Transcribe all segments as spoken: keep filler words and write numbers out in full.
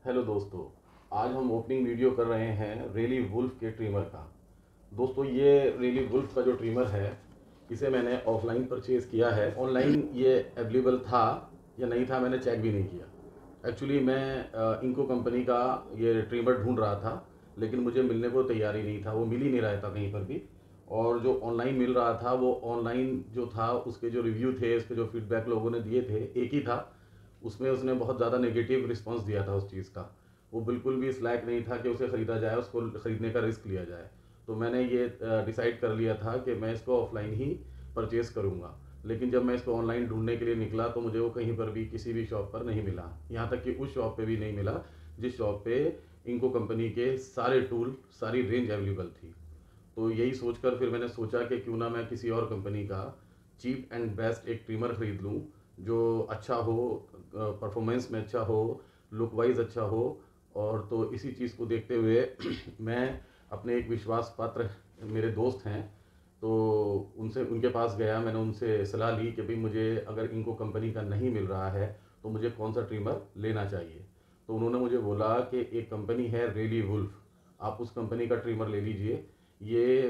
Hello दोस्तों, आज हम ओपनिंग वीडियो कर रहे हैं रेली वुल्फ के ट्रिमर का। दोस्तों, ये रेली वुल्फ का जो ट्रिमर है, इसे मैंने ऑफलाइन परचेज़ किया है। ऑनलाइन ये अवेलेबल था या नहीं था, मैंने चेक भी नहीं किया। एक्चुअली मैं इंको कंपनी का ये ट्रिमर ढूंढ रहा था, लेकिन मुझे मिलने को तैयार ही नहीं था, वो मिल ही नहीं रहा था कहीं पर भी। और जो ऑनलाइन मिल रहा था, वो ऑनलाइन जो था उसके जो रिव्यू थे, उसके जो फीडबैक लोगों ने दिए थे, एक ही था। उसमें उसने बहुत ज़्यादा नेगेटिव रिस्पांस दिया था उस चीज़ का। वो बिल्कुल भी इस लायक नहीं था कि उसे ख़रीदा जाए, उसको ख़रीदने का रिस्क लिया जाए। तो मैंने ये डिसाइड कर लिया था कि मैं इसको ऑफलाइन ही परचेज़ करूँगा। लेकिन जब मैं इसको ऑनलाइन ढूंढने के लिए निकला तो मुझे वो कहीं पर भी किसी भी शॉप पर नहीं मिला। यहाँ तक कि उस शॉप पे भी नहीं मिला जिस शॉप पे इंको कंपनी के सारे टूल, सारी रेंज अवेलेबल थी। तो यही सोचकर फिर मैंने सोचा कि क्यों ना मैं किसी और कंपनी का चीप एंड बेस्ट एक ट्रिमर ख़रीद लूँ, जो अच्छा हो, परफॉर्मेंस में अच्छा हो, लुक वाइज अच्छा हो। और तो इसी चीज़ को देखते हुए मैं अपने एक विश्वास पात्र मेरे दोस्त हैं, तो उनसे उनके पास गया। मैंने उनसे सलाह ली कि भाई मुझे अगर इनको कंपनी का नहीं मिल रहा है तो मुझे कौन सा ट्रिमर लेना चाहिए। तो उन्होंने मुझे बोला कि एक कंपनी है रेली वुल्फ, आप उस कंपनी का ट्रिमर ले लीजिए। ये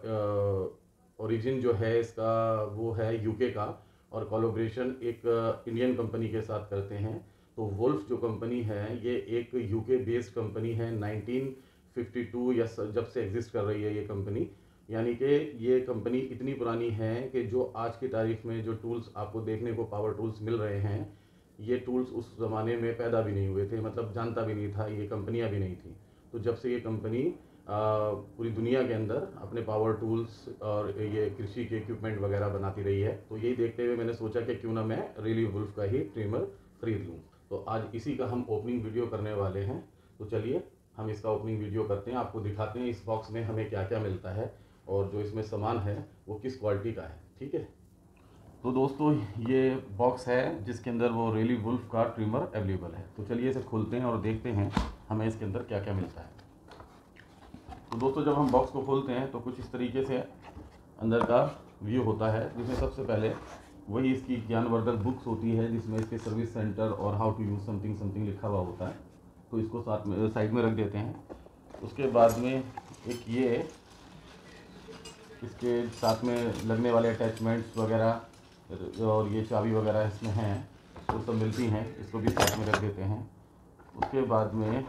ओरिजिन जो है इसका वो है यूके का, और कोलैबोरेशन एक इंडियन कंपनी के साथ करते हैं। तो वुल्फ जो कंपनी है ये एक यूके बेस्ड कंपनी है। नाइनटीन फिफ्टी टू या जब से एग्जिस्ट कर रही है ये कंपनी। यानी कि ये कंपनी इतनी पुरानी है कि जो आज की तारीख में जो टूल्स आपको देखने को पावर टूल्स मिल रहे हैं, ये टूल्स उस ज़माने में पैदा भी नहीं हुए थे, मतलब जानता भी नहीं था, ये कंपनियां भी नहीं थी। तो जब से ये कंपनी पूरी दुनिया के अंदर अपने पावर टूल्स और ये कृषि के इक्विपमेंट वगैरह बनाती रही है। तो यही देखते हुए मैंने सोचा कि क्यों ना मैं रेली वुल्फ का ही ट्रिमर ख़रीद लूँ। तो आज इसी का हम ओपनिंग वीडियो करने वाले हैं। तो चलिए हम इसका ओपनिंग वीडियो करते हैं, आपको दिखाते हैं इस बॉक्स में हमें क्या क्या मिलता है और जो इसमें सामान है वो किस क्वालिटी का है। ठीक है, तो दोस्तों ये बॉक्स है जिसके अंदर वो रेली वुल्फ का ट्रिमर अवेलेबल है। तो चलिए इसे खोलते हैं और देखते हैं हमें इसके अंदर क्या क्या मिलता है। तो दोस्तों जब हम बॉक्स को खोलते हैं तो कुछ इस तरीके से अंदर का व्यू होता है, जिसमें सबसे पहले वही इसकी ज्ञानवर्धक बुक्स होती है, जिसमें इसके सर्विस सेंटर और how to use something something लिखा हुआ होता है। तो इसको साथ में साइड में रख देते हैं। उसके बाद में एक ये इसके साथ में लगने वाले अटैचमेंट्स वगैरह और ये चाबी वगैरह इसमें हैं, वो सब मिलती हैं, इसको भी साथ में रख देते हैं। उसके बाद में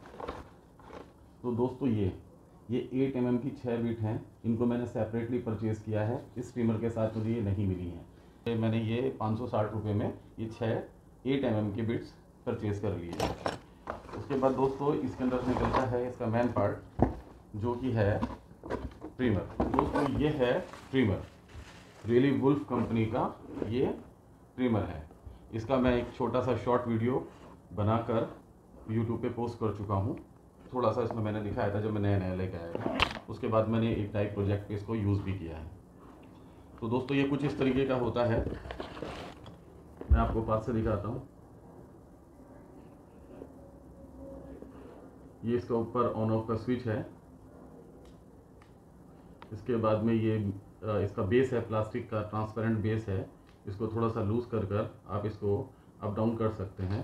तो दोस्तों ये ये एट एम एम की छः बीट हैं, इनको मैंने सेपरेटली परचेज़ किया है। इस ट्रिमर के साथ मुझे ये नहीं मिली हैं। मैंने ये पाँच सौ साठ रुपये में ये छः एट एम एम की बिट्स परचेज़ कर लिए हैं। उसके बाद दोस्तों इसके अंदर से निकलता है इसका मेन पार्ट, जो कि है ट्रिमर। दोस्तों ये है ट्रिमर, रेली वुल्फ कंपनी का ये ट्रिमर है। इसका मैं एक छोटा सा शॉर्ट वीडियो बनाकर यूट्यूब पे पोस्ट कर चुका हूँ। थोड़ा सा इसमें मैंने दिखाया था जब मैं नया नया लेके आया था। उसके बाद मैंने एक टाइप प्रोजेक्ट पे इसको यूज़ भी किया है। तो दोस्तों ये कुछ इस तरीके का होता है, मैं आपको पास से दिखाता हूँ। ये इसका ऊपर ऑन ऑफ का स्विच है। इसके बाद में ये इसका बेस है, प्लास्टिक का ट्रांसपेरेंट बेस है। इसको थोड़ा सा लूज कर कर आप इसको अप डाउन कर सकते हैं।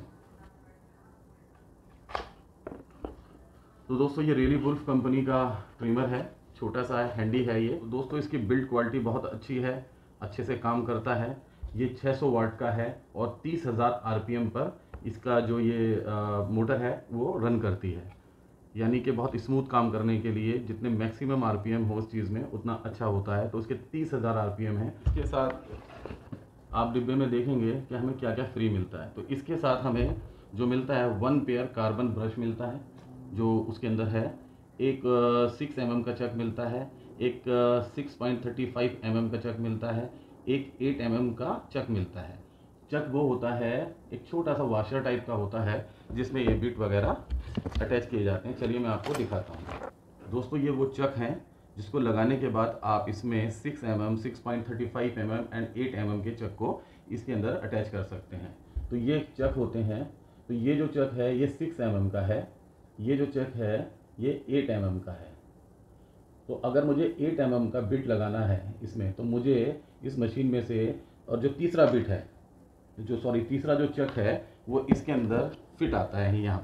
तो दोस्तों ये रेली वुल्फ कंपनी का ट्रिमर है, छोटा सा है, हैंडी है ये। तो दोस्तों इसकी बिल्ड क्वालिटी बहुत अच्छी है, अच्छे से काम करता है। ये छह सौ वाट का है और तीस हज़ार आर पी एम पर इसका जो ये आ, मोटर है वो रन करती है। यानी कि बहुत स्मूथ काम करने के लिए जितने मैक्सिमम आर पी एम हो उस चीज़ में उतना अच्छा होता है। तो इसके तीस हज़ार आर पी एम है। इसके साथ आप डिब्बे में देखेंगे कि हमें क्या क्या फ्री मिलता है। तो इसके साथ हमें जो मिलता है वन पेयर कार्बन ब्रश मिलता है, जो उसके अंदर है। एक सिक्स एम एम का चक मिलता है, एक six point thirty five M M का चक मिलता है, एक एट एम एम का चक मिलता है। चक वो होता है एक छोटा सा वॉशर टाइप का होता है, जिसमें ये बिट वगैरह अटैच किए जाते हैं। चलिए मैं आपको दिखाता हूँ। दोस्तों ये वो चक हैं जिसको लगाने के बाद आप इसमें six M M, six point thirty five M M and eight M M के चक को इसके अंदर अटैच कर सकते हैं। तो ये चक होते हैं। तो ये जो चक है ये सिक्स एम एम का है, ये जो चक है ये एट एम एम का है। तो अगर मुझे एट एम एम का बिट लगाना है इसमें, तो मुझे इस मशीन में से, और जो तीसरा बिट है, जो सॉरी तीसरा जो चक है वो इसके अंदर फिट आता है यहाँ पर।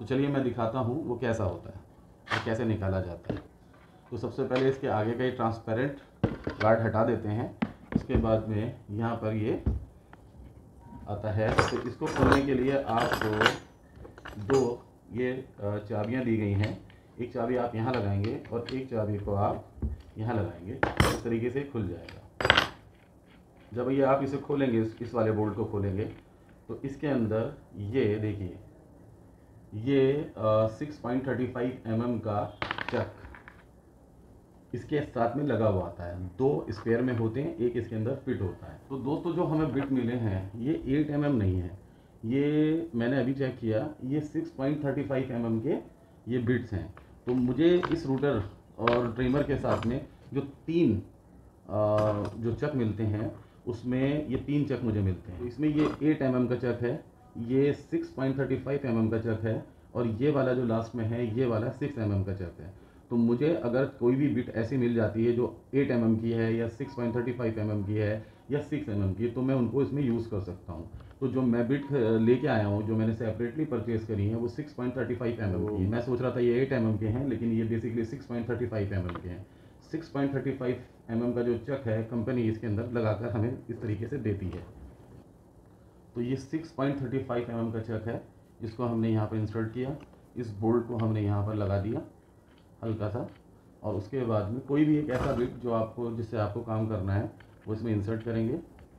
तो चलिए मैं दिखाता हूँ वो कैसा होता है और कैसे निकाला जाता है। तो सबसे पहले इसके आगे का ये ट्रांसपेरेंट गार्ड हटा देते हैं। उसके बाद में यहाँ पर ये आता है, तो इसको खोलने के लिए आपको दो ये चाबियाँ दी गई हैं। एक चाबी आप यहाँ लगाएंगे और एक चाबी को आप यहाँ लगाएंगे, इस तरीके से खुल जाएगा। जब ये आप इसे खोलेंगे, इस, इस वाले बोल्ट को खोलेंगे, तो इसके अंदर ये देखिए ये six point thirty five M M का चक इसके साथ में लगा हुआ आता है। दो स्पेयर में होते हैं, एक इसके अंदर फिट होता है। तो दोस्तों जो हमें बिट मिले हैं ये एट एम एम नहीं है, ये मैंने अभी चेक किया, ये six point thirty five M M के ये बिट्स हैं। तो मुझे इस रूटर और ट्रिमर के साथ में जो तीन जो चक मिलते हैं उसमें ये तीन चक मुझे मिलते हैं। तो इसमें ये एट एम एम का चक है, ये six point thirty five M M का चक है और ये वाला जो लास्ट में है ये वाला सिक्स एम एम का चक है। तो मुझे अगर कोई भी बिट ऐसी मिल जाती है जो एट एम एम की है या six point thirty five M M की है या सिक्स एम एम की, तो मैं उनको इसमें यूज़ कर सकता हूँ। तो जो मैं बिट लेके आया हूँ, जो मैंने सेपरेटली परचेज़ करी है, वो six point thirty five M M की है। मैं सोच रहा था ये एट एम एम के हैं, लेकिन ये basically six point thirty five M M के हैं। Six point thirty five M M का जो चक है कंपनी इसके अंदर लगाकर हमें इस तरीके से देती है। तो ये six point thirty five M M का चक है, इसको हमने यहाँ पर इंसर्ट किया, इस बोल्ट को हमने यहाँ पर लगा दिया हल्का सा, और उसके बाद में कोई भी एक ऐसा बिट जो आपको जिससे आपको काम करना है वो इसमें इंसर्ट करेंगे।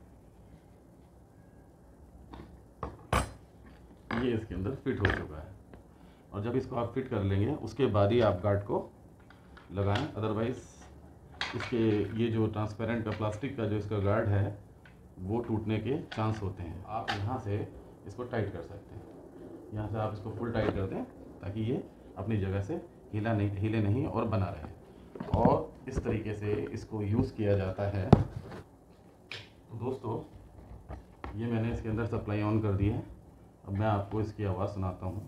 ये इसके अंदर फिट हो चुका है, और जब इसको आप फिट कर लेंगे उसके बाद ही आप गार्ड को लगाएं, अदरवाइज़ इसके ये जो ट्रांसपेरेंट का प्लास्टिक का जो इसका गार्ड है वो टूटने के चांस होते हैं। आप यहाँ से इसको टाइट कर सकते हैं, यहाँ से आप इसको फुल टाइट कर दें ताकि ये अपनी जगह से हिला नहीं हिले नहीं और बना रहे, और इस तरीके से इसको यूज़ किया जाता है। तो दोस्तों ये मैंने इसके अंदर सप्लाई ऑन कर दी है, अब मैं आपको इसकी आवाज़ सुनाता हूँ।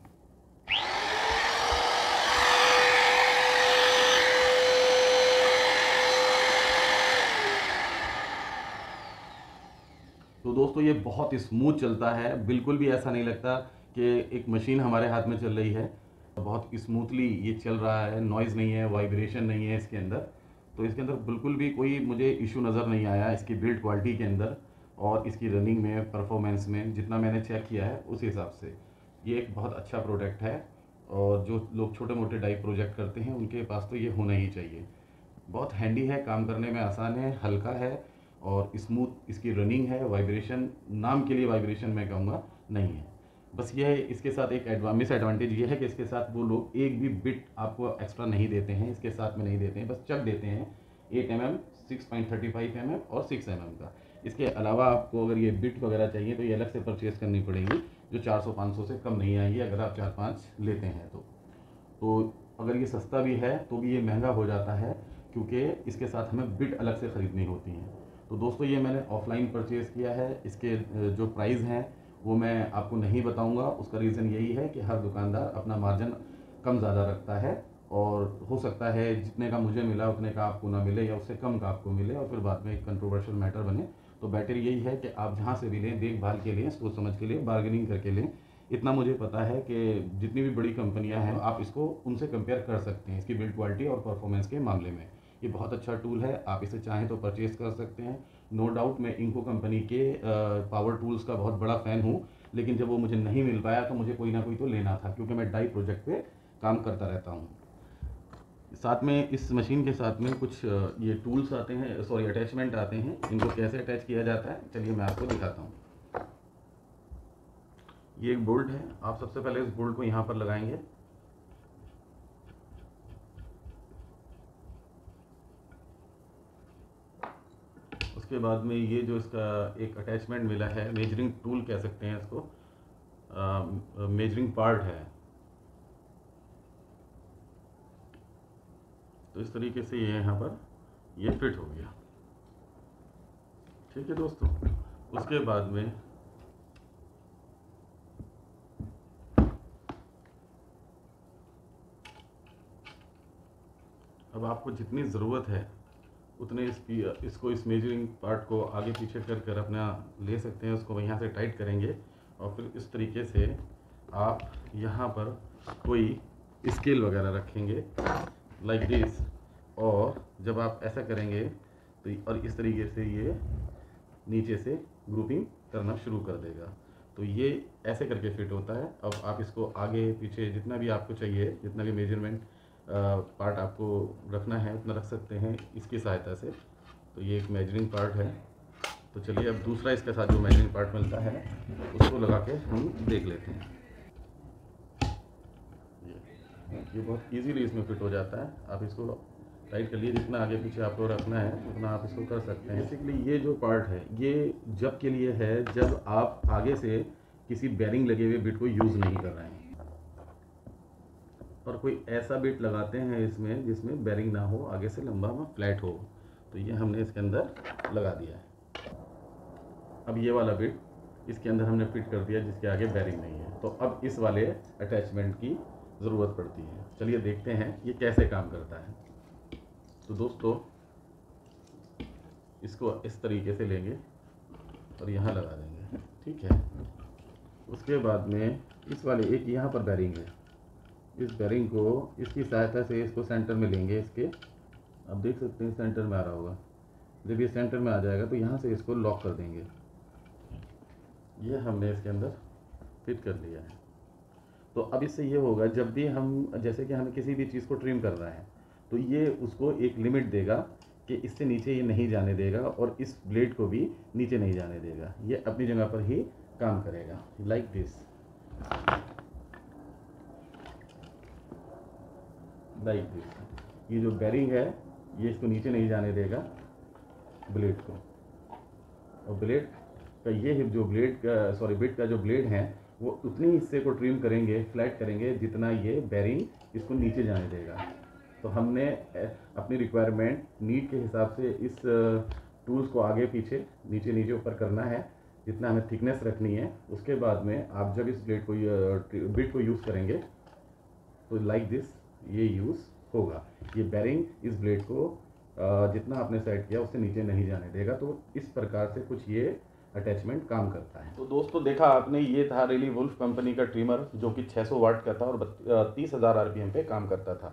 तो दोस्तों ये बहुत स्मूथ चलता है, बिल्कुल भी ऐसा नहीं लगता कि एक मशीन हमारे हाथ में चल रही है। बहुत स्मूथली ये चल रहा है, नॉइज़ नहीं है, वाइब्रेशन नहीं है इसके अंदर। तो इसके अंदर बिल्कुल भी कोई मुझे इशू नज़र नहीं आया इसकी बिल्ड क्वालिटी के अंदर और इसकी रनिंग में, परफॉर्मेंस में। जितना मैंने चेक किया है उस हिसाब से ये एक बहुत अच्छा प्रोडक्ट है, और जो लोग छोटे मोटे डाई प्रोजेक्ट करते हैं उनके पास तो ये होना ही चाहिए। बहुत हैंडी है, काम करने में आसान है, हल्का है और स्मूथ इसकी रनिंग है। वाइब्रेशन, नाम के लिए वाइब्रेशन मैं कहूँगा नहीं है। बस ये है, इसके साथ एक मिस एडवांटेज ये है कि इसके साथ वो लोग एक भी बिट आपको एक्स्ट्रा नहीं देते हैं, इसके साथ में नहीं देते हैं, बस चक देते हैं eight M M, six point thirty five M M और सिक्स एम एम का। इसके अलावा आपको अगर ये बिट वगैरह चाहिए तो ये अलग से परचेज़ करनी पड़ेगी, जो चार सौ पाँच सौ से कम नहीं आएंगी अगर आप चार पाँच लेते हैं तो। तो अगर ये सस्ता भी है तो भी ये महंगा हो जाता है, क्योंकि इसके साथ हमें बिट अलग से ख़रीदनी होती हैं। तो दोस्तों ये मैंने ऑफ़लाइन परचेज़ किया है, इसके जो प्राइस हैं वो मैं आपको नहीं बताऊंगा। उसका रीज़न यही है कि हर दुकानदार अपना मार्जिन कम ज़्यादा रखता है, और हो सकता है जितने का मुझे मिला उतने का आपको ना मिले या उससे कम का आपको मिले और फिर बाद में एक कंट्रोवर्शियल मैटर बने। तो बेटर यही है कि आप जहाँ से भी लें, देखभाल के लिए, सोच समझ के लिए, बार्गेनिंग करके लें। इतना मुझे पता है कि जितनी भी बड़ी कंपनियां हैं आप इसको उनसे कंपेयर कर सकते हैं इसकी बिल्ड क्वालिटी और परफॉर्मेंस के मामले में। ये बहुत अच्छा टूल है, आप इसे चाहें तो परचेज़ कर सकते हैं। नो डाउट मैं इंको कंपनी के पावर टूल्स का बहुत बड़ा फ़ैन हूँ, लेकिन जब वो मुझे नहीं मिल पाया तो मुझे कोई ना कोई तो लेना था, क्योंकि मैं डाई प्रोजेक्ट पे काम करता रहता हूँ। साथ में इस मशीन के साथ में कुछ ये टूल्स आते हैं, सॉरी अटैचमेंट आते हैं। इनको कैसे अटैच किया जाता है चलिए मैं आपको दिखाता हूँ। ये एक बोल्ट है, आप सबसे पहले इस बोल्ट को यहाँ पर लगाएंगे, उसके बाद में ये जो इसका एक अटैचमेंट मिला है, मेजरिंग टूल कह सकते हैं इसको, मेजरिंग पार्ट है। तो इस तरीके से ये यहाँ पर ये फिट हो गया, ठीक है दोस्तों। उसके बाद में अब आपको जितनी ज़रूरत है उतने इसकी इसको इस मेजरिंग पार्ट को आगे पीछे कर कर अपना ले सकते हैं। उसको यहाँ से टाइट करेंगे और फिर इस तरीके से आप यहाँ पर कोई स्केल वगैरह रखेंगे लाइक दिस, और जब आप ऐसा करेंगे तो और इस तरीके से ये नीचे से ग्रुपिंग करना शुरू कर देगा। तो ये ऐसे करके फिट होता है। अब आप इसको आगे पीछे जितना भी आपको चाहिए, जितना भी मेजरमेंट पार्ट आपको रखना है उतना रख सकते हैं इसकी सहायता से। तो ये एक मेजरिंग पार्ट है। तो चलिए अब दूसरा इसके साथ जो मेजरिंग पार्ट मिलता है उसको लगा के हम देख लेते हैं। ये बहुत इजीली इसमें फिट हो जाता है। आप इसको टाइट कर लिए, जितना आगे पीछे आपको रखना है उतना आप इसको कर सकते हैं। बेसिकली ये जो पार्ट है ये जब के लिए है जब आप आगे से किसी बेरिंग लगे हुए बिट को यूज़ नहीं कर रहे हैं, और कोई ऐसा बिट लगाते हैं इसमें जिसमें बेरिंग ना हो, आगे से लंबा में फ्लैट हो। तो ये हमने इसके अंदर लगा दिया है। अब ये वाला बिट इसके अंदर हमने फिट कर दिया जिसके आगे बेरिंग नहीं है। तो अब इस वाले अटैचमेंट की ज़रूरत पड़ती है। चलिए देखते हैं ये कैसे काम करता है। तो दोस्तों इसको इस तरीके से लेंगे और यहाँ लगा देंगे, ठीक है। उसके बाद में इस वाले एक यहाँ पर बेरिंग है, इस बेरिंग को इसकी सहायता से इसको सेंटर में लेंगे। इसके आप देख सकते हैं सेंटर में आ रहा होगा। जब ये सेंटर में आ जाएगा तो यहाँ से इसको लॉक कर देंगे। ये हमने इसके अंदर फिट कर लिया है। तो अब इससे ये होगा जब भी हम, जैसे कि हमें किसी भी चीज़ को ट्रिम कर रहे हैं तो ये उसको एक लिमिट देगा कि इससे नीचे ये नहीं जाने देगा और इस ब्लेड को भी नीचे नहीं जाने देगा। ये अपनी जगह पर ही काम करेगा लाइक दिस, लाइक दिस। ये जो बेरिंग है ये इसको नीचे नहीं जाने देगा ब्लेड को, और ब्लेड का ये हिप जो ब्लेड का सॉरी बिट का जो ब्लेड है वो उतनी हिस्से को ट्रिम करेंगे, फ्लैट करेंगे जितना ये बेरिंग इसको नीचे जाने देगा। तो हमने अपनी रिक्वायरमेंट नीड के हिसाब से इस टूल्स को आगे पीछे नीचे नीचे ऊपर करना है जितना हमें थिकनेस रखनी है। उसके बाद में आप जब इस ब्लेड को बिट को यूज़ करेंगे तो लाइक दिस ये यूज़ होगा। ये बेरिंग इस ब्लेड को जितना आपने सेट किया उससे नीचे नहीं जाने देगा। तो इस प्रकार से कुछ ये अटैचमेंट काम करता है। तो दोस्तों देखा आपने, ये था रेली वुल्फ कंपनी का ट्रिमर जो कि छह सौ वाट का था और तीस हज़ार आर पी एम पे काम करता था।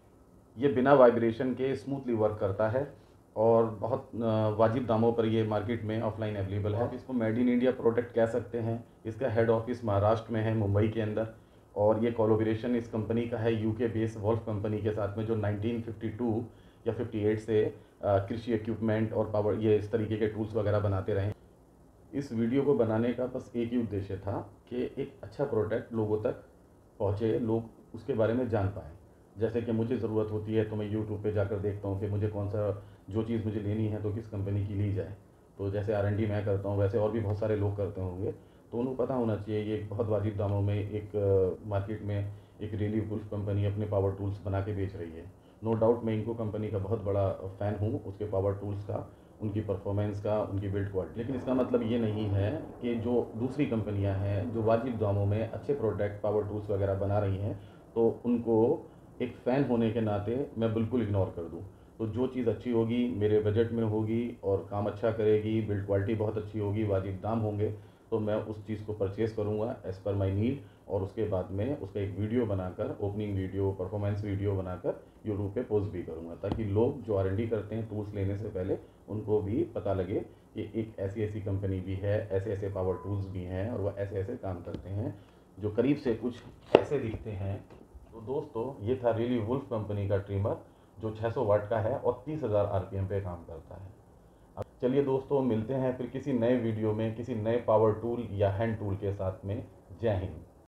ये बिना वाइब्रेशन के स्मूथली वर्क करता है और बहुत वाजिब दामों पर ये मार्केट में ऑफलाइन अवेलेबल है। आप इसको मेड इन इंडिया प्रोडक्ट कह सकते हैं। इसका हेड ऑफिस महाराष्ट्र में है, मुंबई के अंदर, और ये कोलैबोरेशन इस कंपनी का है यूके बेस्ड वुल्फ कंपनी के साथ में, जो नाइनटीन फिफ्टी टू या अट्ठावन से कृषि इक्विपमेंट और पावर ये इस तरीके के टूल्स वगैरह बनाते रहे। इस वीडियो को बनाने का बस एक ही उद्देश्य था कि एक अच्छा प्रोडक्ट लोगों तक पहुँचे, लोग उसके बारे में जान पाएँ। जैसे कि मुझे ज़रूरत होती है तो मैं यूट्यूब पे जाकर देखता हूँ कि मुझे कौन सा जो चीज़ मुझे लेनी है तो किस कंपनी की ली जाए। तो जैसे आर एन डी मैं करता हूँ वैसे और भी बहुत सारे लोग करते होंगे, तो उनको पता होना चाहिए ये बहुत वाजिब दामों में एक मार्केट में एक रेली वुल्फ कंपनी अपने पावर टूल्स बना के बेच रही है। नो डाउट मैं इनको कंपनी का बहुत बड़ा फ़ैन हूँ, उसके पावर टूल्स का, उनकी परफॉर्मेंस का, उनकी बिल्ड क्वालिटी। लेकिन इसका मतलब ये नहीं है कि जो दूसरी कंपनियां हैं जो वाजिब दामों में अच्छे प्रोडक्ट पावर टूल्स वगैरह बना रही हैं तो उनको एक फ़ैन होने के नाते मैं बिल्कुल इग्नोर कर दूं। तो जो चीज़ अच्छी होगी, मेरे बजट में होगी और काम अच्छा करेगी, बिल्ड क्वालिटी बहुत अच्छी होगी, वाजिब दाम होंगे, तो मैं उस चीज़ को परचेज़ करूँगा एज़ पर माई नीड। और उसके बाद में उसका एक वीडियो बनाकर, ओपनिंग वीडियो, परफॉर्मेंस वीडियो बनाकर यूट्यूब पे पोस्ट भी करूँगा, ताकि लोग जो आर एन डी करते हैं टूल्स लेने से पहले उनको भी पता लगे कि एक ऐसी ऐसी कंपनी भी है, ऐसे ऐसे पावर टूल्स भी हैं और वह ऐसे ऐसे काम करते हैं जो करीब से कुछ ऐसे दिखते हैं। तो दोस्तों ये था रेली वुल्फ कंपनी का ट्रिमर जो छह सौ वाट का है और तीस हज़ार आर पी एम पे काम करता है। अब चलिए दोस्तों मिलते हैं फिर किसी नए वीडियो में किसी नए पावर टूल या हैंड टूल के साथ में। जय हिंद।